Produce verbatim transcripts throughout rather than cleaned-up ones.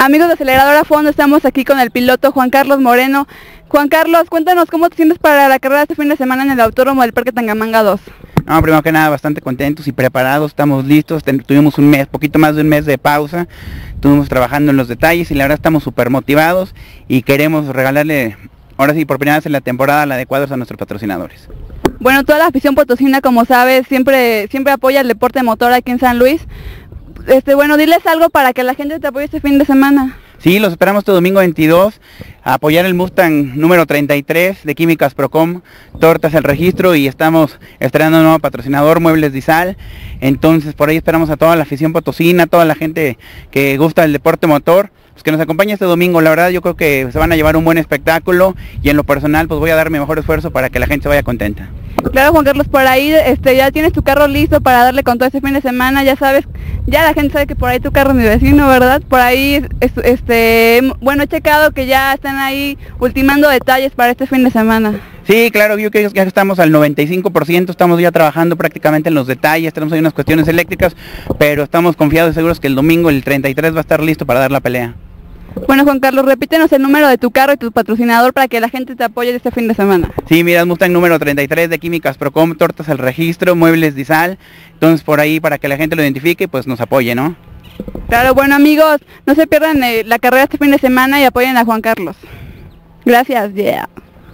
Amigos de Acelerador a Fondo, estamos aquí con el piloto Juan Carlos Moreno. Juan Carlos, cuéntanos cómo te sientes para la carrera este fin de semana en el Autódromo del Parque Tangamanga dos. No, primero que nada, bastante contentos y preparados, estamos listos, Ten, tuvimos un mes, poquito más de un mes de pausa, estuvimos trabajando en los detalles y la verdad estamos súper motivados y queremos regalarle, ahora sí, por primera vez en la temporada, la de cuadros a nuestros patrocinadores. Bueno, toda la afición potosina, como sabes, siempre, siempre apoya el deporte motor aquí en San Luis. Este, bueno, diles algo para que la gente te apoye este fin de semana. Sí, los esperamos este domingo veintidós a apoyar el Mustang número treinta y tres de Químicas Procom, Tortas el registro, y estamos estrenando un nuevo patrocinador, Muebles Dizal. Entonces por ahí esperamos a toda la afición potosina, toda la gente que gusta del deporte motor, pues que nos acompañe este domingo. La verdad yo creo que se van a llevar un buen espectáculo y en lo personal pues voy a dar mi mejor esfuerzo para que la gente se vaya contenta. Claro, Juan Carlos, por ahí este, ya tienes tu carro listo para darle con todo este fin de semana, ya sabes, ya la gente sabe que por ahí tu carro es mi vecino, ¿verdad? Por ahí, este, bueno, he checado que ya están ahí ultimando detalles para este fin de semana. Sí, claro, yo creo que ya estamos al noventa y cinco por ciento, estamos ya trabajando prácticamente en los detalles, tenemos ahí unas cuestiones eléctricas, pero estamos confiados y seguros que el domingo el treinta y tres va a estar listo para dar la pelea. Bueno, Juan Carlos, repítenos el número de tu carro y tu patrocinador para que la gente te apoye este fin de semana. Sí, mira, Mustang número treinta y tres de Químicas Procom, Tortas el registro, Muebles Dizal. Entonces por ahí para que la gente lo identifique, pues nos apoye, ¿no? Claro, bueno amigos, no se pierdan eh, la carrera este fin de semana y apoyen a Juan Carlos. Gracias, yeah.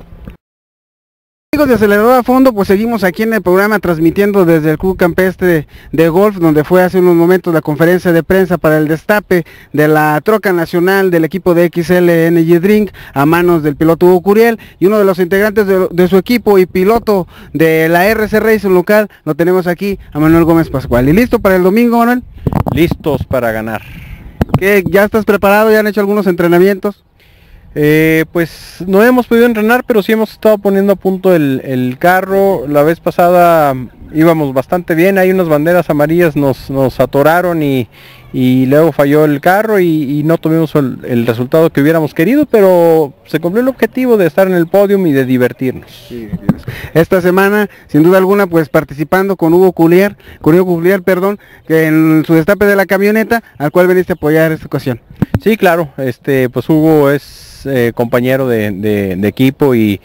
Amigos de Acelerador a Fondo, pues seguimos aquí en el programa transmitiendo desde el Club Campestre de Golf, donde fue hace unos momentos la conferencia de prensa para el destape de la troca nacional del equipo de X L Energy Drink a manos del piloto Hugo Curiel, y uno de los integrantes de, de su equipo y piloto de la R C Racing local, lo tenemos aquí, a Manuel Gómez Pascual. ¿Y listo para el domingo, Manuel? Listos para ganar. ¿Qué, ¿Ya estás preparado? ¿Ya han hecho algunos entrenamientos? Eh, pues no hemos podido entrenar, pero sí hemos estado poniendo a punto el, el carro. La vez pasada íbamos bastante bien, hay unas banderas amarillas nos, nos atoraron y, y luego falló el carro y, y no tuvimos el, el resultado que hubiéramos querido, pero se cumplió el objetivo de estar en el podium y de divertirnos. Sí, esta semana, sin duda alguna, pues participando con Hugo Curiel, con Hugo Curiel, perdón, que en su destape de la camioneta, al cual veniste a apoyar esta ocasión. Sí, claro, este, pues Hugo es Eh, compañero de, de, de equipo y,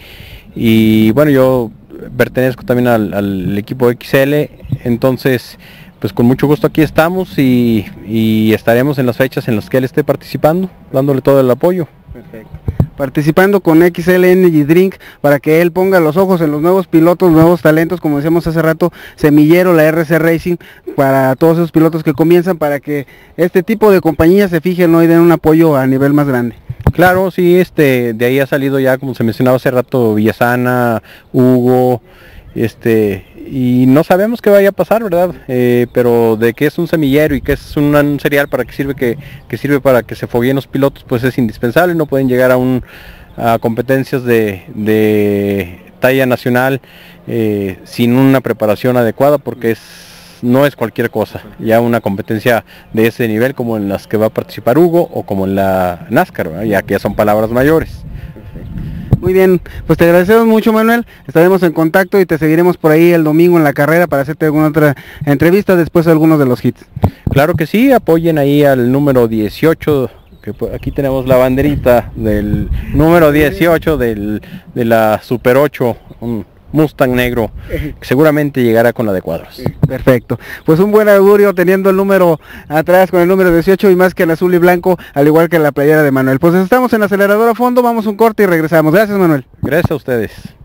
y bueno, yo pertenezco también al, al equipo X L, entonces pues con mucho gusto aquí estamos y, y estaremos en las fechas en las que él esté participando, dándole todo el apoyo. Perfecto. Participando con X L Energy Drink para que él ponga los ojos en los nuevos pilotos, nuevos talentos, como decíamos hace rato, semillero, la R C Racing, para todos esos pilotos que comienzan, para que este tipo de compañías se fijen, ¿no?, y den un apoyo a nivel más grande. Claro, sí, este, de ahí ha salido ya, como se mencionaba hace rato, Villasana, Hugo, este, y no sabemos qué vaya a pasar, ¿verdad? Eh, pero de que es un semillero y que es un, un cereal para que sirve que, que sirve para que se fogueen los pilotos, pues es indispensable. No pueden llegar a un a competencias de, de talla nacional eh, sin una preparación adecuada, porque es no es cualquier cosa, ya una competencia de ese nivel como en las que va a participar Hugo o como en la NASCAR, ¿verdad? Ya que ya son palabras mayores. Muy bien, pues te agradecemos mucho, Manuel, estaremos en contacto y te seguiremos por ahí el domingo en la carrera para hacerte alguna otra entrevista después de algunos de los hits. Claro que sí, apoyen ahí al número dieciocho, que aquí tenemos la banderita del número dieciocho del, de la Super ocho, un Mustang negro, que seguramente llegará con la de cuadros. Perfecto, pues un buen augurio teniendo el número atrás con el número dieciocho y más que el azul y blanco, al igual que la playera de Manuel. Pues estamos en Acelerador a Fondo, vamos un corte y regresamos. Gracias, Manuel. Gracias a ustedes.